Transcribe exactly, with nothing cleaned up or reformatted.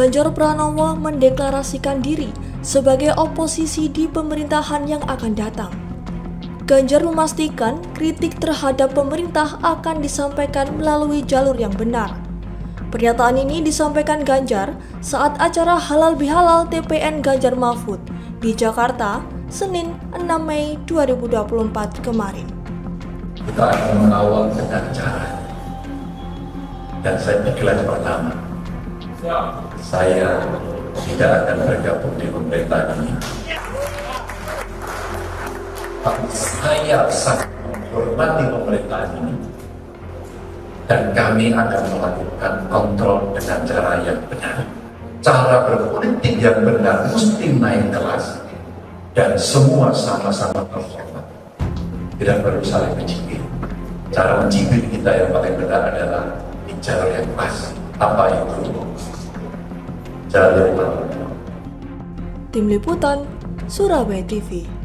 Ganjar Pranowo mendeklarasikan diri sebagai oposisi di pemerintahan yang akan datang. Ganjar memastikan kritik terhadap pemerintah akan disampaikan melalui jalur yang benar. Pernyataan ini disampaikan Ganjar saat acara Halal Bihalal T P N Ganjar Mahfud di Jakarta, Senin enam Mei dua ribu dua puluh empat kemarin. Kita akan mengawal dengan cara, dan saya pikirlah pertama, saya tidak akan bergabung di pemerintahan ini. Tapi saya sangat menghormati pemerintahan ini, dan kami akan melakukan kontrol dengan cara yang benar. Cara berpolitik yang benar mesti naik kelas, dan semua sama-sama terhormat. Tidak perlu saling mencibir. Cara mencibir kita yang paling benar adalah di jalur yang pas. Apa itu? Jalur yang pas. Tim Liputan, Surabaya T V.